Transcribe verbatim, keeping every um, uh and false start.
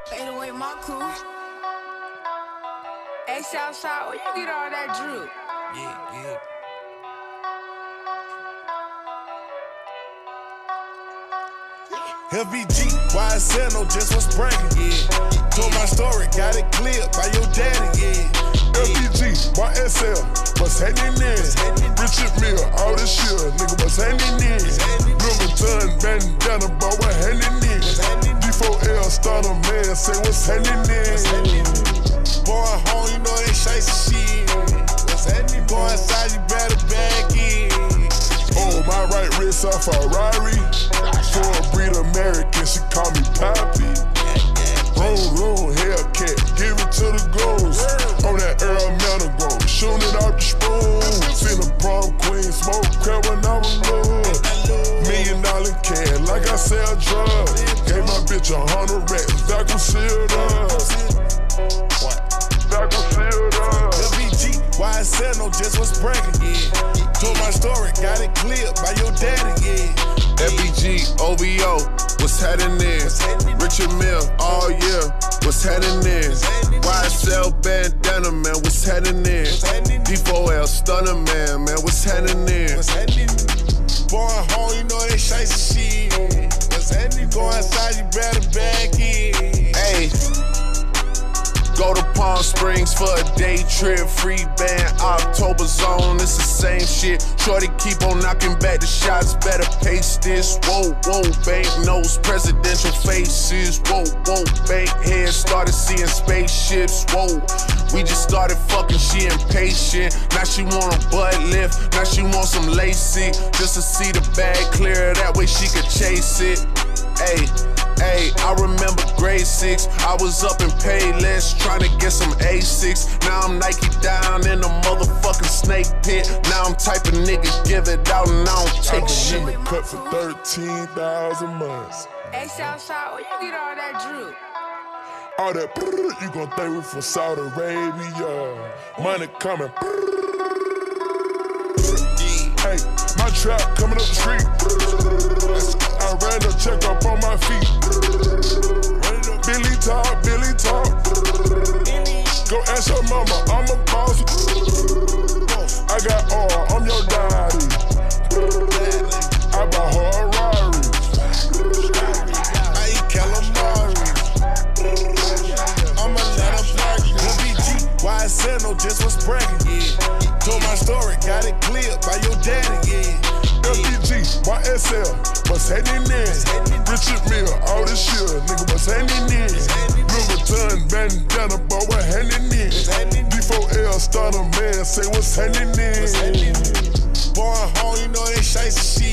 Fade away my crew. Hey, Southside, where you get all that drip? Yeah, yeah. F B G, Y S L, no just was bragging, yeah. Told my story, got it cleared by your daddy, yeah. F B G, Y S L, what's happening in? Richard Mille, all this shit, nigga, what's happening in? Vuitton, bandana, boy, what happening in? D four L, Stunna Man, say what's happening in? Bowen Homes, you know they shiesty shit. What's happening? Go inside, you better back in. Oh, my right wrist a Ferrari. For a breed American, she call me papi. Vroom, vroom, Hellcat, give it to the goons. On that Earl Manigault, shootin' it off the spoon. Seen a prom queen, smoke crap when I was little. Million dollar cash, like I sell drugs. Gave my bitch a hundred racks, that was sealed up. That was sealed up. F B G, Y S L, no just was bragging, yeah. Told my story, got it cleared by your daddy, yeah. F B G, O V O, what's happening? Richard Mille, all year, what's happening? Y S L bandana, man, what's happening? D four L Stunna Man, man, what's happening? Bowen Homes, you know they shiesty shit. What's happening? Go outside, you better back in. Hey. Go to Palm Springs for a day trip, free band, October zone, it's the same shit. Shorty keep on knocking back the shots, better pace this. Whoa, whoa, bank notes, presidential faces. Whoa, whoa, bank heads, started seeing spaceships. Whoa, we just started fucking, she impatient. Now she want a butt lift, now she want some LASIK, just to see the bag clear, that way she could chase it. Ayy. Hey, I remember grade six, I was up in Payless, trying to get some A six. Now I'm Nike down in the motherfucking snake pit. Now I'm type of nigga, give it out and I don't take shit. I cut for thirteen thousand months. Hey, Southside, where you get all that drip? All that brrr, you gon' think we from Saudi Arabia. Money coming. Hey, my trap coming up the street. I ran a check up on my feet. Billy talk, Billy talk. Go ask your mama, I'm a boss. I got all, I'm your daddy. I bought her a Ferrari. I eat calamari. I'm a lot of party. F B G, Y S L, no just was bragging, yeah. Told my story, got it cleared by your daddy, yeah. F B G, Y S L, what's happening in? Richard Mille, all this shit, nigga, what's happening in? Vuitton, bandana, boy, what happening in? D four L, Stunna Man, say what's happening in? Bowen Homes, you know they shiesty shit.